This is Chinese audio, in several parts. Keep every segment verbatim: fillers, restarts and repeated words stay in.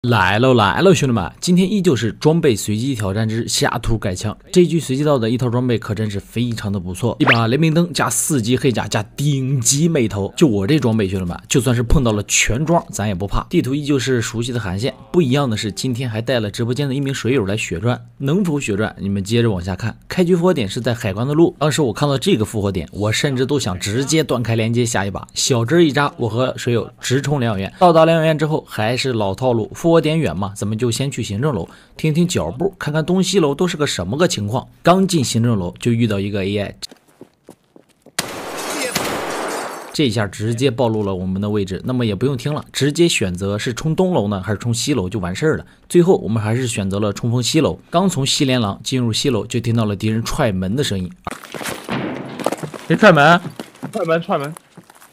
来喽来喽，兄弟们！今天依旧是装备随机挑战之下图改枪。这局随机到的一套装备可真是非常的不错，一把雷明灯加四级黑甲加顶级美头。就我这装备，兄弟们，就算是碰到了全装，咱也不怕。地图依旧是熟悉的韩线，不一样的是今天还带了直播间的一名水友来血赚。能否血赚？你们接着往下看。开局复活点是在海关的路，当时我看到这个复活点，我甚至都想直接断开连接下一把。小针一扎，我和水友直冲疗养院。到达疗养院之后，还是老套路，复活点远嘛，咱们就先去行政楼听听脚步，看看东西楼都是个什么个情况。刚进行政楼就遇到一个 A I， 这下直接暴露了我们的位置，那么也不用听了，直接选择是冲东楼呢还是冲西楼就完事儿了。最后我们还是选择了冲锋西楼。刚从西连廊进入西楼，就听到了敌人踹门的声音。谁踹门？ 踹门踹门！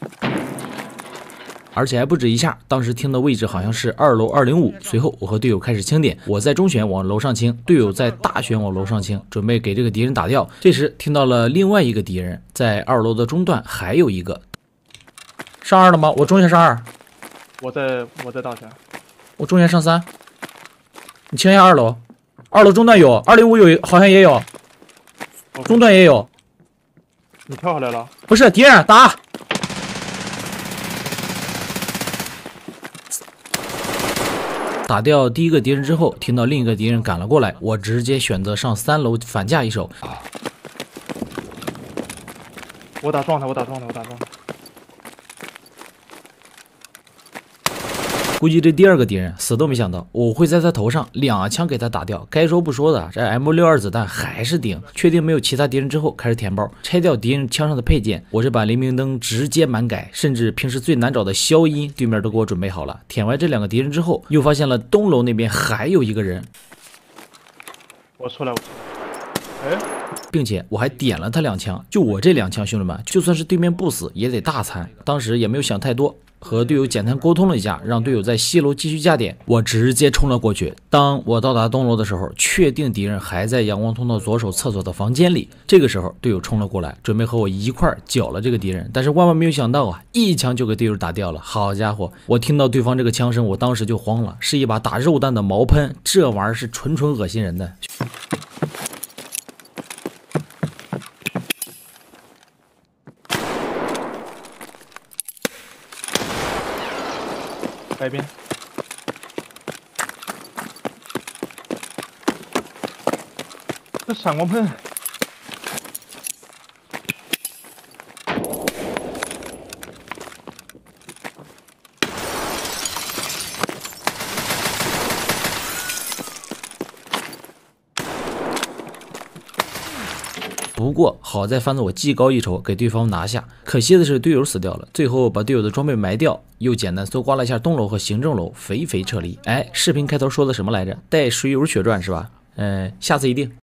而且还不止一下，当时听的位置好像是二楼二零五。随后我和队友开始清点，我在中选往楼上清，队友在大选往楼上清，准备给这个敌人打掉。这时听到了另外一个敌人在二楼的中段，还有一个上二了吗？我中选上二， 我在我在大选， 我中选上三。你清一下二楼，二楼中段有二零五有，好像也有，中段也有。 你跳下来了？ 不是敌人打。打掉第一个敌人之后，听到另一个敌人赶了过来，我直接选择上三楼反架一手。 我打状态，我打状态，我打状态。 估计这第二个敌人死都没想到我会在他头上两枪给他打掉。该说不说的，这 M 六十二 子弹还是顶。确定没有其他敌人之后，开始填包，拆掉敌人枪上的配件。我这把雷明灯直接满改，甚至平时最难找的消音，对面都给我准备好了。舔完这两个敌人之后，又发现了东楼那边还有一个人。 我出来，我出来。哎。 并且我还点了他两枪，就我这两枪，兄弟们，就算是对面不死也得大残。当时也没有想太多，和队友简单沟通了一下，让队友在西楼继续加点，我直接冲了过去。当我到达东楼的时候，确定敌人还在阳光通道左手厕所的房间里。这个时候队友冲了过来，准备和我一块搅了这个敌人，但是万万没有想到啊，一枪就给队友打掉了。好家伙，我听到对方这个枪声，我当时就慌了，是一把打肉弹的毛喷，这玩意儿是纯纯恶心人的。 改变，这闪光喷， 不过好在翻子我技高一筹，给对方拿下。可惜的是队友死掉了，最后把队友的装备埋掉，又简单搜刮了一下东楼和行政楼，肥肥撤离。哎，视频开头说的什么来着？带水友血赚是吧？嗯、呃，下次一定。